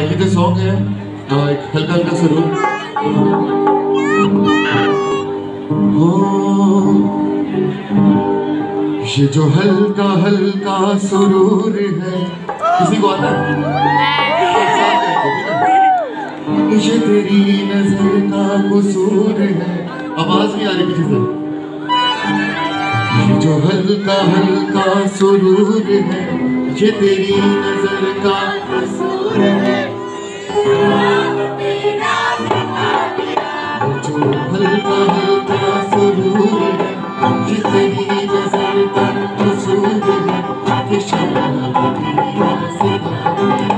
ये जो सॉन्ग है एक हल्का हल्का सुरूर हो, ये जो हल्का हल्का सुरूर है, किसी को आता है? ये तेरी नजर का कसूर है, आवाज नहीं आ रही पीछे से। ये जो हल्का हल्का सुरूर है, ये तेरी नजर का कसूर है। जो हल्का हल्का सुरूर है, ये तेरी नजर का कसूर है। कि शराब पीना सिखा दिया।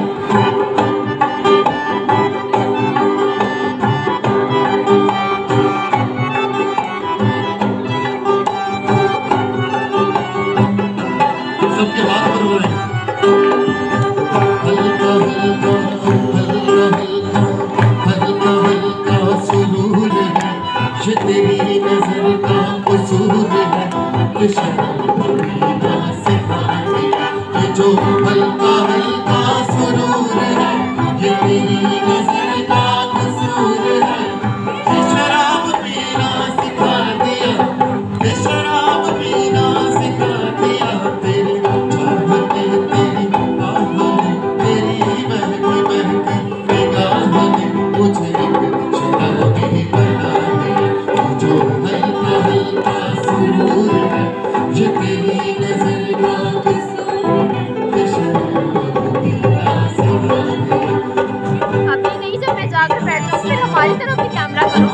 सबके हाथ बराबर है। हल्का हल्का हल्का हल्का हल्का हल्का सुरूर है, ये तेरी नजर का कसूर है। कि शराब पीना सिखा दिया। ये जो हल्का हल्का सुरूर है, ये तेरी नजर का कसूर है। कि शराब पीना सिखा दिया। कि शराब पीना सिखा दिया। तेरी चाहत तेरी आहट तेरी महकी महकी निगाह ने मुझे एक शराबी बना दिया। जो हल्का हल्का सुरूर है, ये तेरी नजर का कसूर। कि शराब पीना सिखा दिया। अभी नहीं, जब मैं जाकर बैठ जाऊँ फिर हमारी तरफ भी कैमरा करो।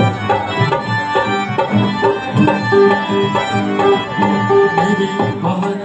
मेरी बात